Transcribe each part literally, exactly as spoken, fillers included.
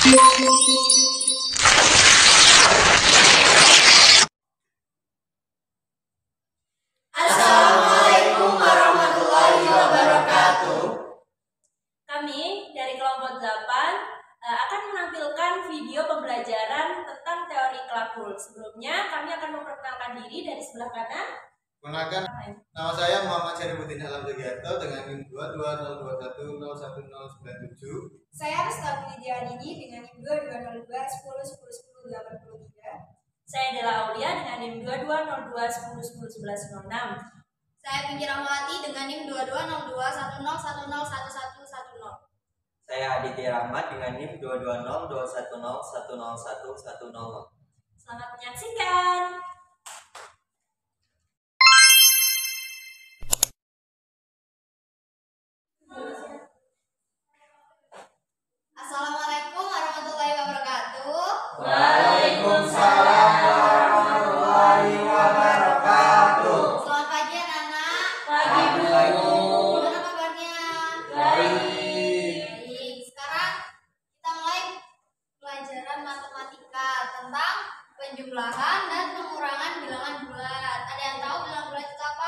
Assalamualaikum warahmatullahi wabarakatuh. Kami dari kelompok delapan uh, akan menampilkan video pembelajaran tentang teori Clarke. Sebelumnya kami akan memperkenalkan diri dari sebelah kanan. Perkenalkan, nama saya Muhammad Syarifuddin Alam Sugiarto dengan NIM dua dua nol dua satu nol satu nol sembilan tujuh. Saya Resta Pujianini dengan NIM dua dua nol dua sepuluh sepuluh sepuluh delapan puluh tiga. Saya Dela Aulia dengan NIM dua dua nol dua sepuluh sepuluh sebelas nol enam. Saya Pinky Rahmawati dengan NIM dua dua nol dua satu nol satu nol satu satu satu nol. Saya Aditya Rahmat dengan NIM dua dua nol dua satu nol satu nol satu satu nol. Selamat menyaksikan. Assalamualaikum warahmatullahi wabarakatuh. Waalaikumsalam warahmatullahi wabarakatuh. Selamat pagi anak-anak. Pagi Bu. Gimana kabarnya? Baik. Baik. Sekarang kita mulai pelajaran matematika tentang penjumlahan dan pengurangan bilangan bulat. Ada yang tahu bilangan bulat itu apa?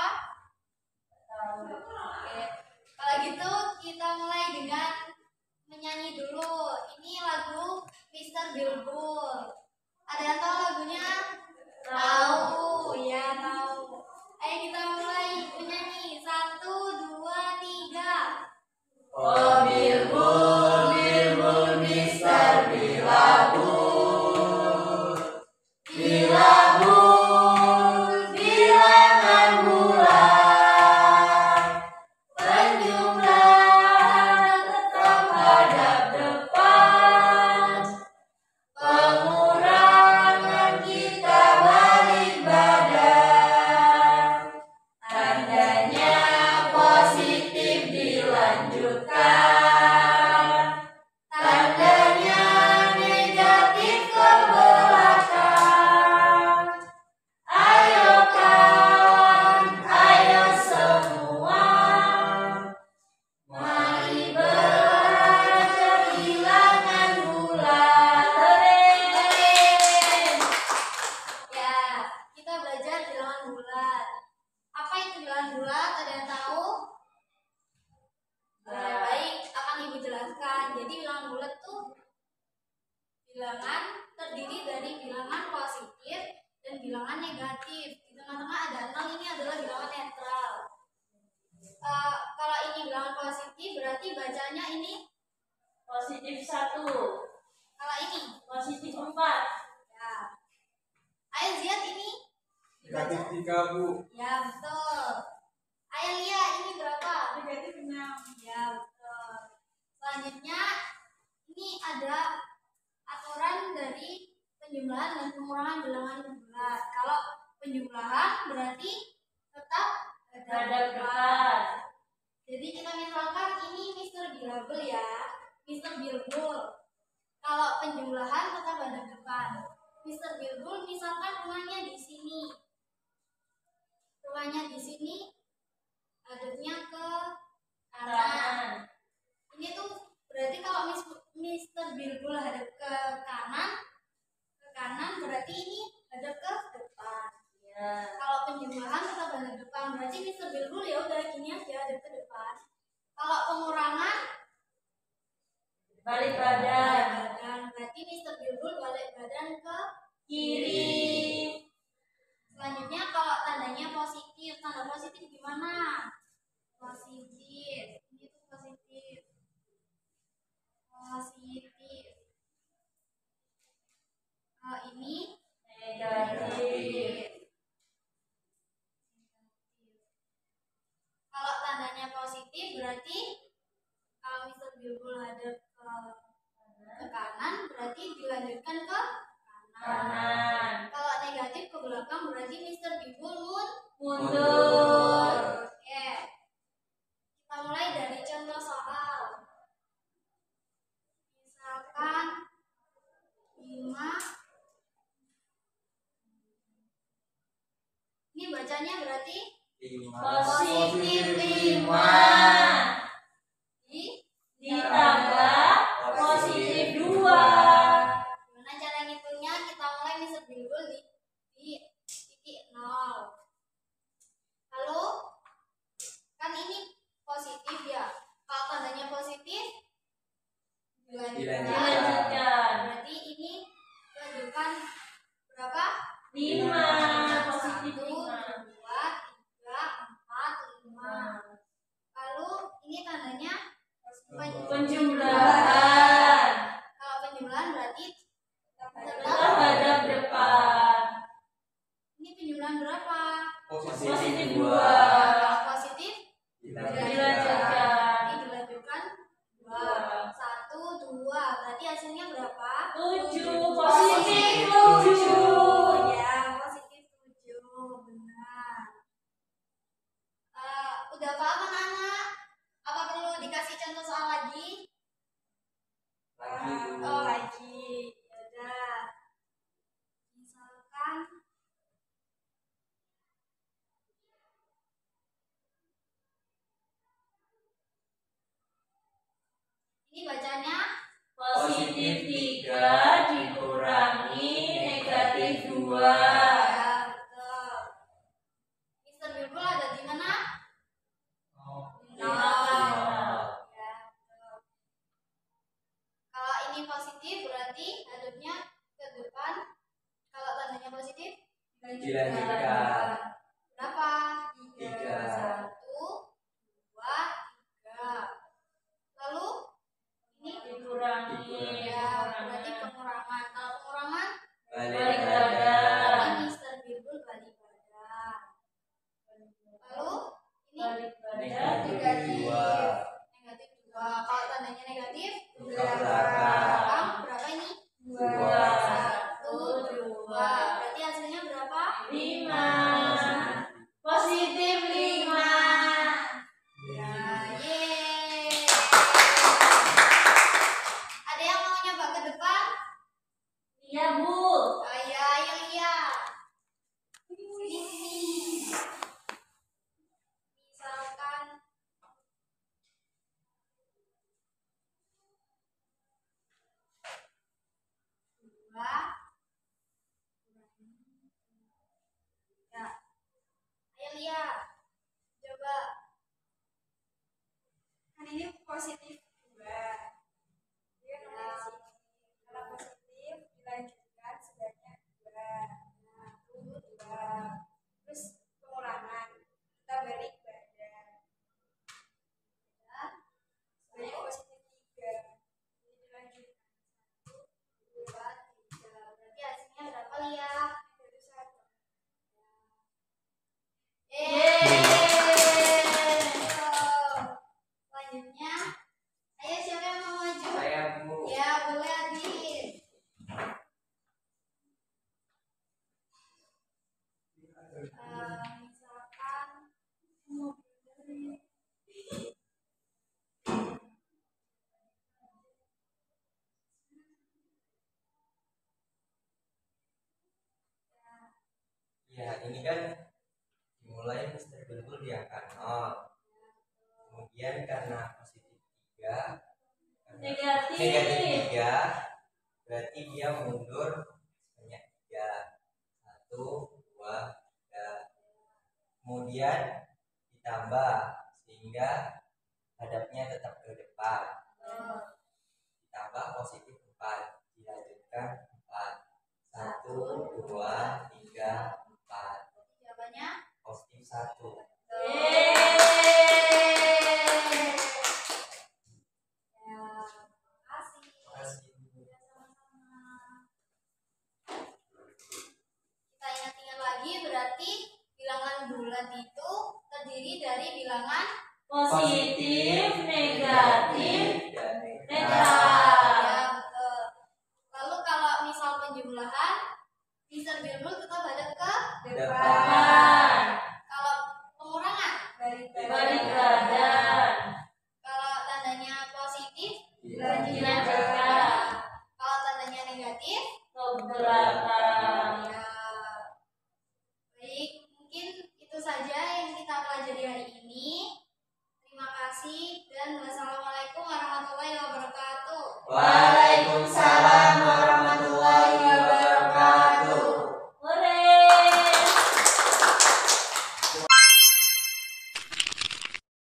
Oke. Kalau gitu kita mulai dengan menyanyi dulu. Ini lagu Mister Bilbul. Ada yang tahu lagunya? Tahu, ya tahu. Ayo kita mulai menyanyi. Satu, dua, tiga. Oh Bilbul, Bilbul, Mister Bilabul. Bilabul, bilangan bulat. Penjumlahan tetap hadap depan. Pengurangan kita balik badan. Tandanya positif dilanjutkan. Tandanya negatif ke belakang. Ayo kawan, ayo semua. Mari belajar bilangan bulat. Keren. Ya, kita belajar bilangan bulat. Apa itu bilangan bulat? Ada yang tahu? Nah, baik, akan Ibu jelaskan. Jadi bilangan bulat tuh bilangan terdiri dari bilangan positif dan bilangan negatif. Di tengah-tengah ada nol, ini adalah bilangan netral. Eh, kalau ini bilangan positif berarti bacanya ini. Positif satu, Kalau ini, positif empat. ya. Ayo lihat ini. Negatif tiga, Bu. Ya, betul. Ayo lihat ini berapa? Negatif enam. Ya, betul. Selanjutnya ini ada aturan dari penjumlahan dan pengurangan bilangan bulat. Kalau penjumlahan berarti tetap Hadap depan. Jadi kita misalkan ini Mister Bilabul ya, Mister Bilbul. Kalau penjumlahan tetap hadap depan. Mister Bilbul misalkan rumahnya di sini. Rumahnya di sini, hadapnya ke kanan. Kanan. Ini tuh berarti kalau Mister Bilbul hadap ke kanan, ke kanan berarti ini hadap ke depan. Ya. Kalau penjumlahan tetap hadap depan, berarti Mister Bilbul ya udah gini aja hadap ke depan. Kalau pengurangan Balik balik badan. badan, berarti Mister Bilbul balik badan ke Kiri. Selanjutnya kalau tandanya positif, tanda positif gimana? Positif, ini tuh positif, positif. Kalau ini Negatif. Kalau tandanya positif berarti kalau Mister Bilbul hadap ke, ke kanan berarti dilanjutkan ke kanan. Kanan. Kalau negatif ke belakang berarti Mister Bilbul mun Mundur. Oke. Kita mulai dari contoh soal. Misalkan lima. Ini bacanya berarti lima. Positif lima. di Ditambah positif dua. Dilanjutkan. Berarti ini menunjukkan berapa? lima. Positif Satu, lima. dua, tiga, empat, lima. Lalu ini tandanya Penjumlahan. Kalau penjumlahan berarti Tetap hadap depan. ini penjumlahan berapa? Positif dua. Kalau positif Dilanjutkan. ini dilanjutkan dua. Satu, dua. Berarti hasilnya berapa? Tujuh. Positif tujuh. Ya, positif tujuh. Benar. Eh, udah paham anak-anak? Apa perlu dikasih contoh soal lagi? Lagi dulu. Oh, lagi. Ya udah. Misalkan ini bacanya Positif tiga dikurangi negatif dua. ya, betul. Mister Bilbul ada di mana? Nol. Ya, betul. Kalau ini positif berarti hadapnya ke depan. Kalau tandanya positif Dilanjutkan. Berapa? Tiga. Satu, dua, tiga. Lalu ini Dikurangi. ya berarti pengurangan. Kalau pengurangan Balik badan. ini Mister Bilbul balik badan. Lalu ini Balik badan. Negatif dua. negatif dua. Kalau tandanya negatif Buka belakang. belakang berapa ini? Dua. Satu, dua. Berarti hasilnya berapa? Lima. Positif lima. Ya, yeay. Ada yang mau nyoba ke depan? Iya bu. Ayo, ayo lihat. Sini, sini. Misalkan dua. Ya. Ayo lihat. Coba. Kan ini positif dua. Ya. Kalau positif dilanjutkan sebanyak dua. Nah, dulu dua. Terus pengurangan kita balik badan. Ya. Sebanyak positif tiga. Ini dilanjutkan satu, dua, tiga. Berarti hasilnya berapa lihat? Negatif satu. Yeay. Selanjutnya, ayo siapa yang mau maju? Saya Bu. Ya, boleh Adit. Eh, misalkan Ya, ini kan dimulai Mister Bilbul di angka nol. Kemudian karena positif tiga, karena Negatif. negatif tiga, berarti dia mundur sebanyak tiga. Satu, dua, tiga. Kemudian ditambah sehingga hadapnya tetap ke depan. Ditambah positif empat, dilanjutkan empat. Satu, dua, tiga, empat. jawabannya Positif satu. Yeay. ya, makasih. Makasih Bu. Ya, sama-sama. Kita ingat-ingat lagi berarti bilangan bulat itu terdiri dari bilangan Positif, negatif, dan netral. ya, betul. Lalu kalau misal penjumlahan Mister Bilbul tetap ada ke Depan. Kalau pengurangan Balik badan. kalau tandanya positif Dilanjutkan. kalau tandanya negatif Ke belakang. ya. Baik, mungkin itu saja yang kita pelajari hari ini. Terima kasih dan wassalamualaikum warahmatullahi wabarakatuh. Wah.